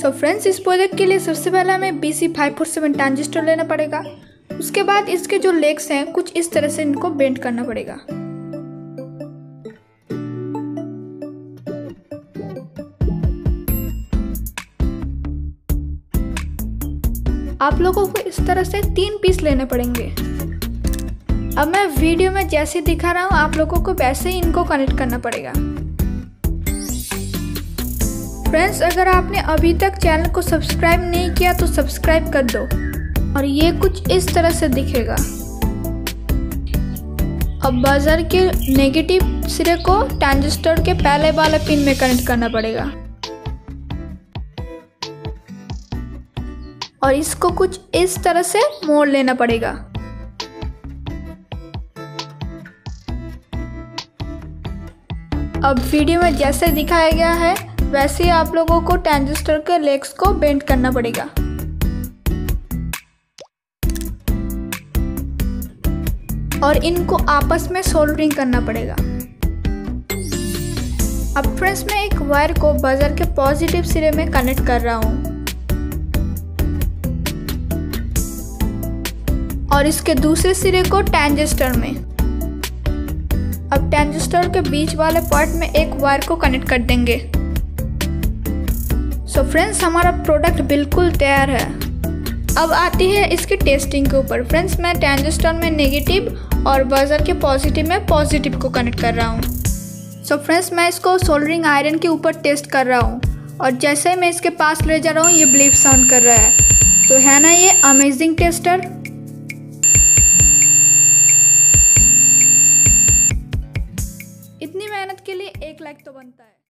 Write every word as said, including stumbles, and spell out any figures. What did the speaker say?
So friends, इस project के लिए सबसे पहले हमें B C five four seven transistor लेना पड़ेगा। उसके बाद इसके जो लेग्स हैं कुछ इस तरह से इनको बेंड करना पड़ेगा। आप लोगों को इस तरह से तीन पीस लेने पड़ेंगे। अब मैं वीडियो में जैसे दिखा रहा हूँ आप लोगों को वैसे ही इनको कनेक्ट करना पड़ेगा। फ्रेंड्स, अगर आपने अभी तक चैनल को सब्सक्राइब नहीं किया तो सब्सक्राइब कर दो। और ये कुछ इस तरह से दिखेगा। अब बजर के नेगेटिव सिरे को ट्रांजिस्टर के पहले वाले पिन में कनेक्ट करना पड़ेगा और इसको कुछ इस तरह से मोड़ लेना पड़ेगा। अब वीडियो में जैसे दिखाया गया है वैसे ही आप लोगों को ट्रांजिस्टर के लेग्स को बेंड करना पड़ेगा। और इनको आपस में सोल्डरिंग करना पड़ेगा। अब फ्रेंड्स, मैं एक वायर को बजर के पॉजिटिव सिरे में कनेक्ट कर रहा हूँ और इसके दूसरे सिरे को ट्रांजिस्टर में। अब ट्रांजिस्टर के बीच वाले पार्ट में एक वायर को कनेक्ट कर देंगे। सो फ्रेंड्स, हमारा प्रोडक्ट बिल्कुल तैयार है। अब आती है इसकी टेस्टिंग के ऊपर। फ्रेंड्स, मैं ट्रांजिस्टर में नेगेटिव और बजर के पॉजिटिव में पॉजिटिव को कनेक्ट कर रहा हूँ। सो फ्रेंड्स, मैं इसको सोल्डरिंग आयरन के ऊपर टेस्ट कर रहा हूँ और जैसे मैं इसके पास ले जा रहा हूँ ये ब्लीप साउंड कर रहा है। तो है ना ये अमेजिंग टेस्टर। इतनी मेहनत के लिए एक लाइक तो बनता है।